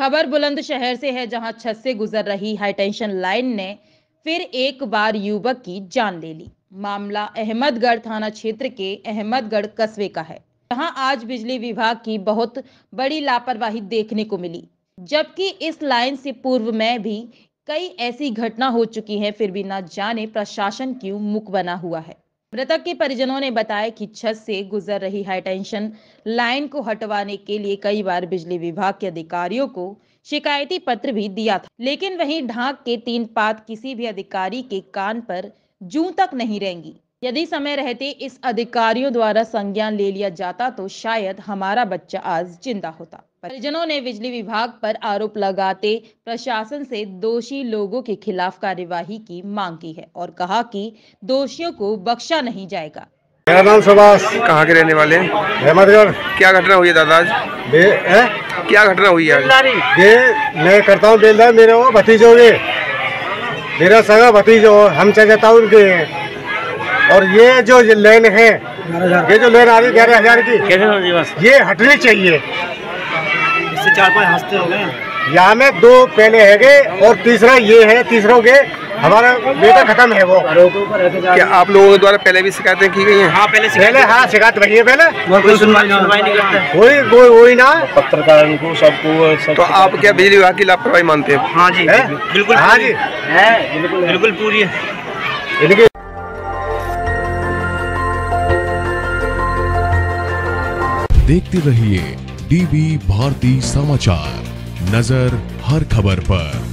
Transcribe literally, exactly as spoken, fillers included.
खबर बुलंदशहर से है, जहां छत से गुजर रही हाईटेंशन लाइन ने फिर एक बार युवक की जान ले ली। मामला अहमदगढ़ थाना क्षेत्र के अहमदगढ़ कस्बे का है, जहां आज बिजली विभाग की बहुत बड़ी लापरवाही देखने को मिली। जबकि इस लाइन से पूर्व में भी कई ऐसी घटना हो चुकी हैं, फिर भी न जाने प्रशासन क्यों मुख बना हुआ है। मृतक के परिजनों ने बताया कि छत से गुजर रही हाईटेंशन लाइन को हटवाने के लिए कई बार बिजली विभाग के अधिकारियों को शिकायती पत्र भी दिया था, लेकिन वहीं ढाक के तीन पात किसी भी अधिकारी के कान पर जूं तक नहीं रेंगी। यदि समय रहते इस अधिकारियों द्वारा संज्ञान ले लिया जाता तो शायद हमारा बच्चा आज जिंदा होता। परिजनों ने बिजली विभाग पर आरोप लगाते प्रशासन से दोषी लोगों के खिलाफ कार्यवाही की मांग की है और कहा कि दोषियों को बख्शा नहीं जाएगा। मेरा नाम सुभाष। कहाँ के रहने वाले? अहमदगढ़। क्या घटना हुई है दादा आज? क्या घटना हुई है? ये मैं करता हूँ बेलदार, मेरे वो भतीजों के, मेरा सगा भतीजो, हम चाचा उनके हैं। और ये जो लेन है, ये जो लेन आ रही ग्यारह हजार की, ये हटनी चाहिए। इससे चार पाँच हफ्ते हो गए। यहाँ में दो पहले है और तीसरा ये है, तीसरों के हमारा बेटा खत्म है वो। क्या आप लोगों के द्वारा पहले भी शिकायतें की गई हैं? हाँ पहले पहले हाँ शिकायत वही है, पहले कोई सुनवाई सुनवाई नहीं करते। वही कोई वही ना पत्रकारों को सबको सब तो आप क्या बिजली विभाग की लापरवाही मानते हैं? हाँ जी बिल्कुल, हाँ जी है बिल्कुल बिल्कुल पूरी है। देखते रहिए डीवी भारती समाचार, नजर हर खबर पर।